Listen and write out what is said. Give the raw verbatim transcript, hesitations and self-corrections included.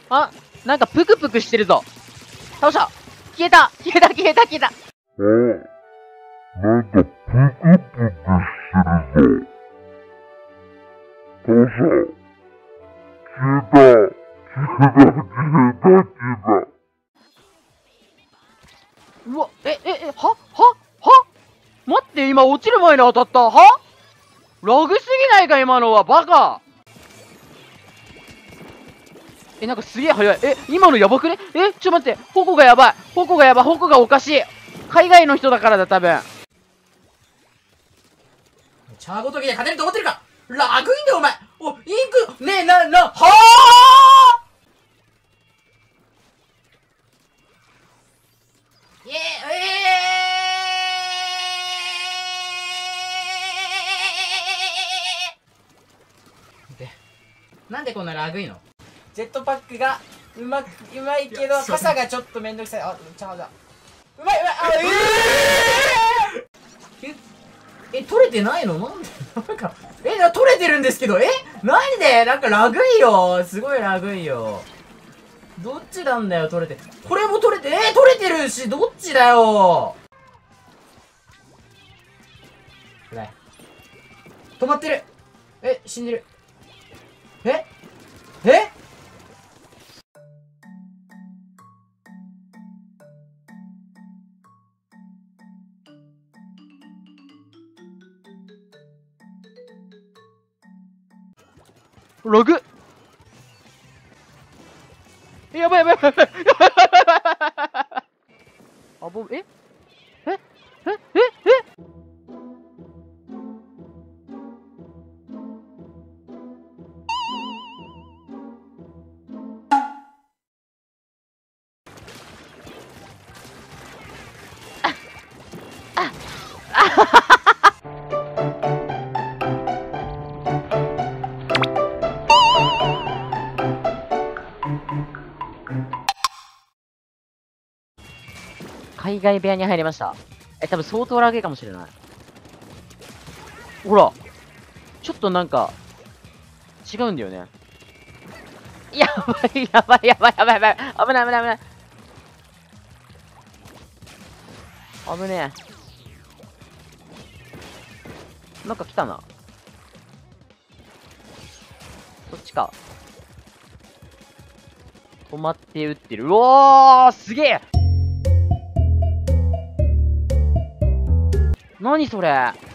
あ、なんかプクプクしてるぞ。倒した。消えた消えた消えた消えた。 あ、なんかプクプクしてるぞ。倒した。消えた。消えた消えた消えた。 うわ、え、え、え、ははは待って、今落ちる前に当たった。はラグすぎないか今のは。バカ。え、なんかすげえ速い。え、今のやばくね。え、ちょ待って。矛がやばい。矛がやばい。矛がおかしい。海外の人だからだ、多分。 チャーごときで勝てると思ってるか。ラグいんだよお前。お、インク、ねえ、な、な、はぁー。えー、えー、で、なんでこんなラグいの？ジェットパックがうまく、うまいけど、傘がちょっとめんどくさい。あ、チャーだ。うまいうまい、あ、えー、え、え、取れてないの？なんでなんか、え、な、取れてるんですけど、えなんでなんかラグいよ。すごいラグいよ。どっちなんだよ、取れて。これも取れて、えー、取れてるし、どっちだよ。暗い。止まってる。え、死んでる。ええラグ。え、やばいやばいやばいやばい。あぼ、ええええええ海外部屋に入りました。え、多分相当ラグいかもしれない。ほら。ちょっとなんか、違うんだよね。やばいやばいやばいやばいやばい。危ない危ない危ない。危ねえ。なんか来たな。こっちか。止まって撃ってる。うおーすげえ。何それ。